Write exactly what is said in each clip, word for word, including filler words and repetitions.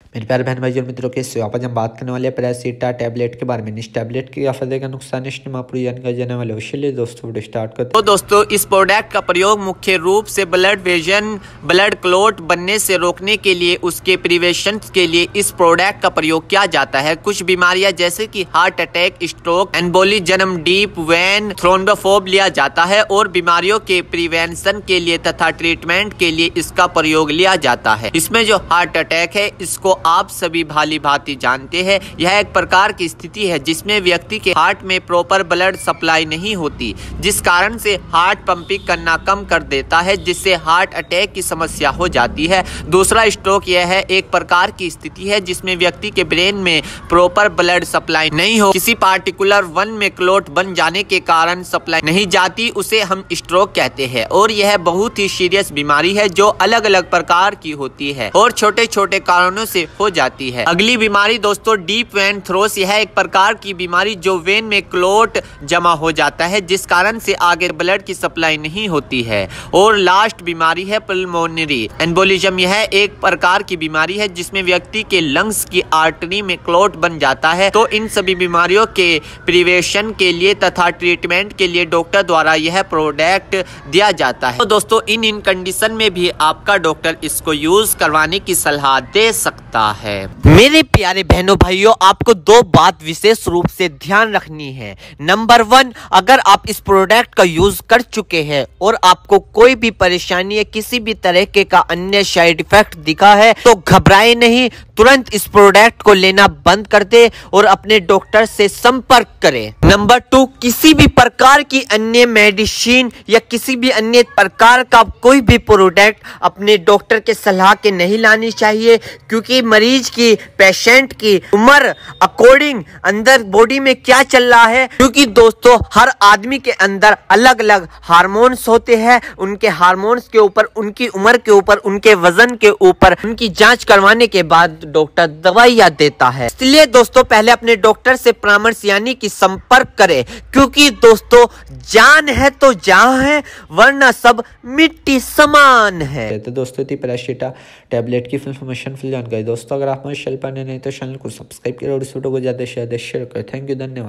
मेरे प्यारे बहन भाई और मित्रों के से आज हम बात करने वाले पैरासीटा टैबलेट के बारे में। इस टैबलेट के क्या फायदे का नुकसान इसमें आपको जानकारी जाने वाले हो, इसलिए दोस्तों वीडियो स्टार्ट करते हैं। तो दोस्तों इस प्रोडक्ट का प्रयोग मुख्य रूप से ब्लड वेजन ब्लड क्लॉट बनने से रोकने के लिए, उसके प्रिवेंशन के लिए इस प्रोडक्ट का प्रयोग किया जाता है। कुछ बीमारियां जैसे कि heart attack, stroke, embolism, deep vein थ्रोम्बोफोब लिया जाता है और बीमारियों के प्रिवेंशन के लिए तथा ट्रीटमेंट के लिए इसका प्रयोग लिया जाता है। इसमें जो हार्ट अटैक है इसको आप सभी भाली भांति जानते हैं। यह एक प्रकार की स्थिति है जिसमें व्यक्ति के हार्ट में प्रॉपर ब्लड सप्लाई नहीं होती, जिस कारण से हार्ट पंपिंग करना कम कर देता है, जिससे हार्ट अटैक की समस्या हो जाती है। दूसरा स्ट्रोक यह है एक प्रकार की स्थिति है जिसमें व्यक्ति के ब्रेन में प्रॉपर ब्लड सप्लाई नहीं हो, किसी पार्टिकुलर वन में क्लॉट बन जाने के कारण सप्लाई नहीं जाती, उसे हम स्ट्रोक कहते हैं। और यह बहुत ही सीरियस बीमारी है जो अलग अलग प्रकार की होती है और छोटे छोटे कारणों से हो जाती है। अगली बीमारी दोस्तों डीप वेन थ्रोस, यह एक प्रकार की बीमारी जो वेन में क्लॉट जमा हो जाता है, जिस कारण से आगे ब्लड की सप्लाई नहीं होती है। और लास्ट बीमारी है पल्मोनरी एम्बोलिज्म, यह एक प्रकार की बीमारी है जिसमें व्यक्ति के लंग्स की आर्टरी में क्लॉट बन जाता है। तो इन सभी बीमारियों के प्रिवेंशन के लिए तथा ट्रीटमेंट के लिए डॉक्टर द्वारा यह प्रोडक्ट दिया जाता है। तो दोस्तों इन इन कंडीशन में भी आपका डॉक्टर इसको यूज करवाने की सलाह दे सकता है। मेरे प्यारे बहनों भाइयों, आपको दो बात विशेष रूप से ध्यान रखनी है। नंबर वन, अगर आप इस प्रोडक्ट का यूज कर चुके हैं और आपको कोई भी परेशानी है, किसी भी तरह के का अन्य साइड इफेक्ट दिखा है तो घबराए नहीं, तुरंत इस प्रोडक्ट को लेना बंद कर दे और अपने डॉक्टर से संपर्क करें। नंबर टू, किसी भी प्रकार की अन्य मेडिसिन या किसी भी अन्य प्रकार का कोई भी प्रोडक्ट अपने डॉक्टर के सलाह के नहीं लानी चाहिए, क्योंकि मरीज की पेशेंट की उम्र अकॉर्डिंग अंदर बॉडी में क्या चल रहा है, क्योंकि दोस्तों हर आदमी के अंदर अलग अलग हार्मोन्स होते हैं। उनके हार्मोन्स के ऊपर, उनकी उम्र के ऊपर, उनके वजन के ऊपर उनकी जांच करवाने के बाद डॉक्टर दवाइयां देता है। इसलिए दोस्तों पहले अपने डॉक्टर से परामर्श यानी कि संपर्क करें, क्योंकि दोस्तों जान है तो जहां है, वरना सब मिट्टी समान है। तो दोस्तों थी पैरासीटा टैबलेट की इन्फॉर्मेशन फुल जानकारी। दोस्तों अगर आप हमारे चैनल पर नए नहीं तो चैनल को सब्सक्राइब करें और इस वीडियो को ज्यादा से ज्यादा शेयर करें। थैंक यू, धन्यवाद।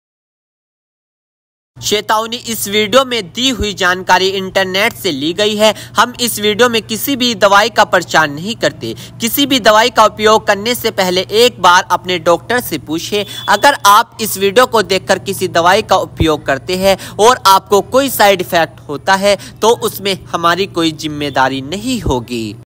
चेतावनी, इस वीडियो में दी हुई जानकारी इंटरनेट से ली गई है। हम इस वीडियो में किसी भी दवाई का प्रचार नहीं करते। किसी भी दवाई का उपयोग करने से पहले एक बार अपने डॉक्टर से पूछें। अगर आप इस वीडियो को देखकर किसी दवाई का उपयोग करते हैं और आपको कोई साइड इफेक्ट होता है तो उसमें हमारी कोई जिम्मेदारी नहीं होगी।